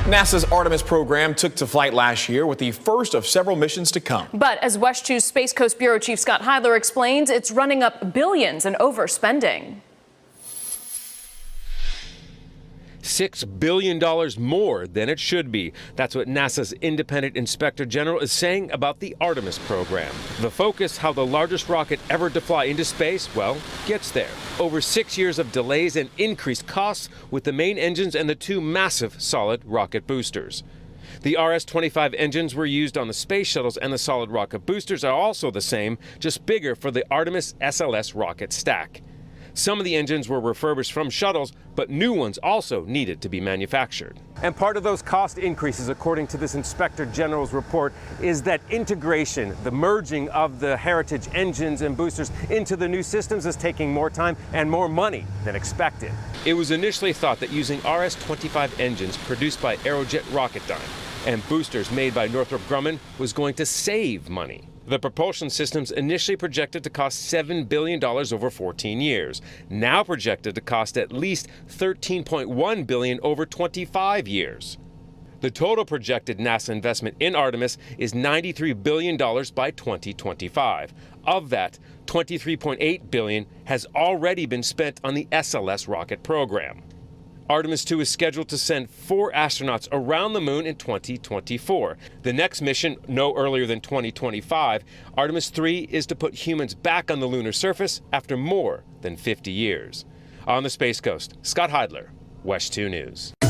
NASA's Artemis program took to flight last year with the first of several missions to come. But as WESH 2's Space Coast Bureau Chief Scott Heidler explains, it's running up billions in overspending. $6 billion more than it should be. That's what NASA's independent inspector general is saying about the Artemis program. The focus, how the largest rocket ever to fly into space, well, gets there. Over 6 years of delays and increased costs with the main engines and the two massive solid rocket boosters. The RS-25 engines were used on the space shuttles, and the solid rocket boosters are also the same, just bigger for the Artemis SLS rocket stack. Some of the engines were refurbished from shuttles, but new ones also needed to be manufactured. And part of those cost increases, according to this Inspector General's report, is that integration, the merging of the heritage engines and boosters into the new systems is taking more time and more money than expected. It was initially thought that using RS-25 engines produced by Aerojet Rocketdyne and boosters made by Northrop Grumman was going to save money. The propulsion systems initially projected to cost $7 billion over 14 years, now projected to cost at least $13.1 billion over 25 years. The total projected NASA investment in Artemis is $93 billion by 2025. Of that, $23.8 billion has already been spent on the SLS rocket program. Artemis 2 is scheduled to send 4 astronauts around the moon in 2024. The next mission, no earlier than 2025, Artemis 3 is to put humans back on the lunar surface after more than 50 years. On the Space Coast, Scott Heidler, WESH 2 News.